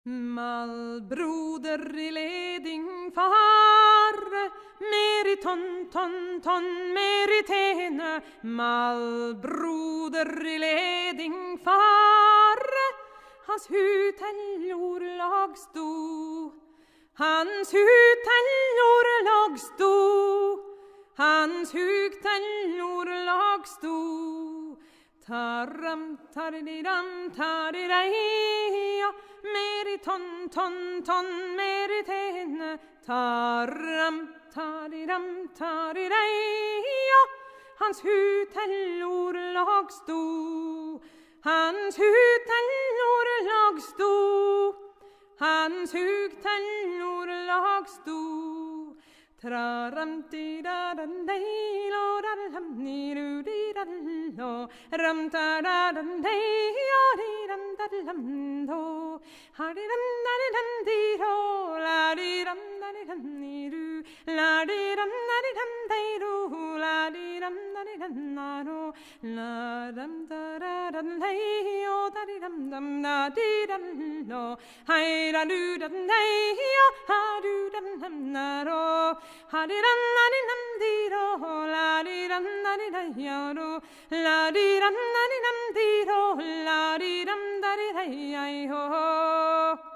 Mal broder i leding fare, mer i ton, mer i tene. Mal broder i leding fare, hans hutellor lag sto. Hans hutellor lag sto. Hans hutellor lag sto. Taram tariram tarireia, mer i ton, mer i tene. Taram tariram tarireia, hans hutellor lag sto. Hans hutellor lag sto. Hans hutellor lag sto. Traram tiraram deilo raram niru dirallo ram tararam deyo diram daram do hariram daram diro la diram daram niru la diram daram deiro la diram daram naro la ram tararam deyo daram dam na dirallo hai ra du dam deyo ha du dam naro Hariram narinam diro, lariram narirayaro, lariram narinam diro, lariram darirayay ho.